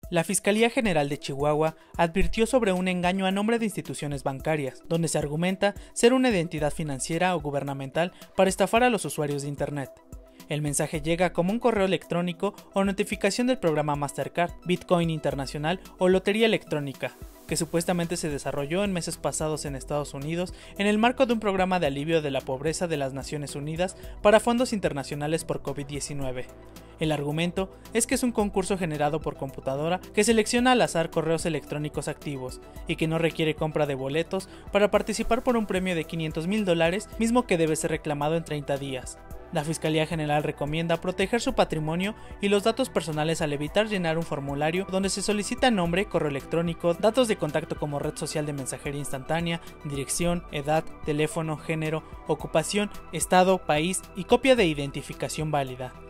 La Fiscalía General de Chihuahua advirtió sobre un engaño a nombre de instituciones bancarias, donde se argumenta ser una identidad financiera o gubernamental para estafar a los usuarios de Internet. El mensaje llega como un correo electrónico o notificación del programa Mastercard, Bitcoin Internacional o Lotería Electrónica, que supuestamente se desarrolló en meses pasados en Estados Unidos en el marco de un programa de alivio de la pobreza de las Naciones Unidas para fondos internacionales por COVID-19. El argumento es que es un concurso generado por computadora que selecciona al azar correos electrónicos activos y que no requiere compra de boletos para participar por un premio de $500,000, mismo que debe ser reclamado en 30 días. La Fiscalía General recomienda proteger su patrimonio y los datos personales al evitar llenar un formulario donde se solicita nombre, correo electrónico, datos de contacto como red social de mensajería instantánea, dirección, edad, teléfono, género, ocupación, estado, país y copia de identificación válida.